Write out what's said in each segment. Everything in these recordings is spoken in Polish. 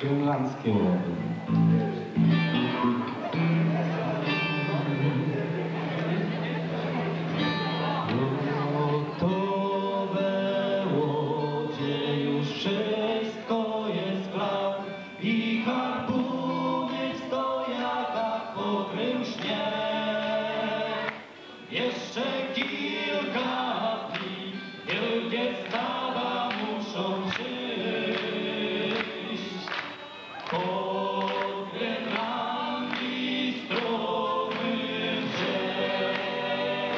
Finlandzkie łody. Gotowe łodzie, już wszystko jest w lat i harpuny w stojakach pokrył śnieg. Jeszcze kilka dni, wielkie stada muszą przyjść. Pod Grenlandii stromy brzeg.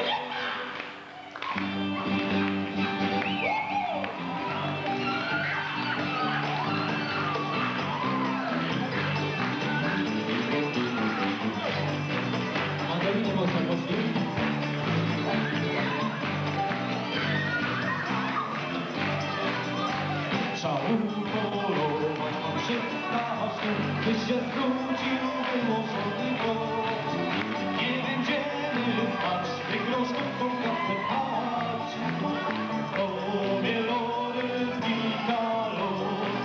Magdalenie można poszli? Szałupolować mam 16, by się zwrócił wyłożony gość. Nie będziemy spać, tych groszków są kasę pchać. Pomielony znika los.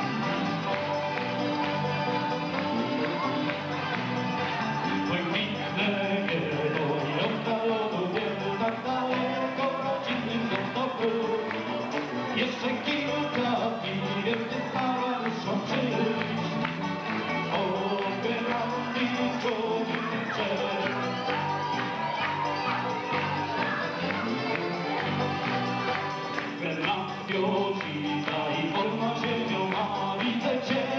Błękitne niebo i oddalono wielu, tak daleko rodzinnym zostawu. Jeszcze kilka dni, wielkie stada muszą przyjść. Od Grenlandii stromy brzeg. Grenlandia i wolna ziemią, a widzę cię.